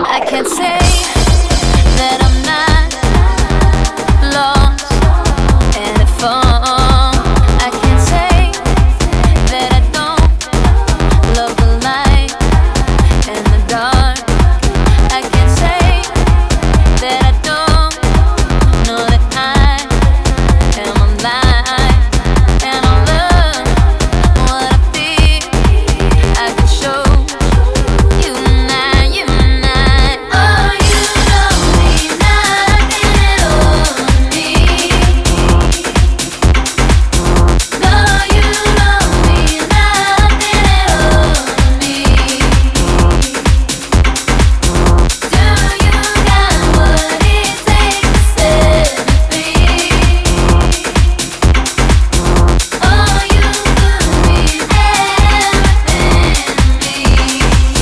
I can't say that I'm not lost and at fault. I can't say that I don't love the light and the dark. I can't say that I don't know that I am alive and I love what I feel. I can show you now, you and I. Oh, you don't mean nothing at all to me. No, you don't mean nothing at all to me. Do you got what it takes to set me free? Oh, you could mean everything to me.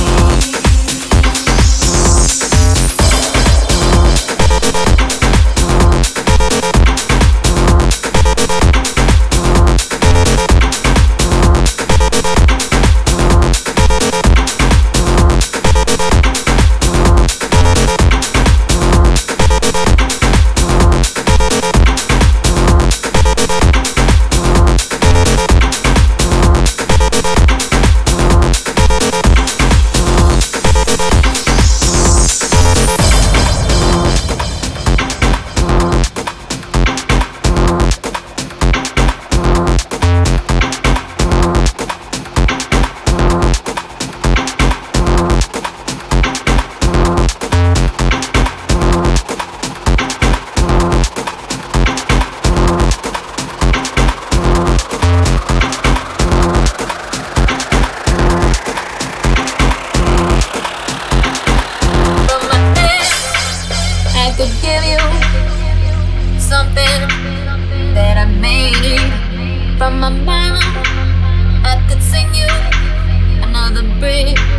From my head, I could give you something that I made. From my mouth, I could sing you another breath.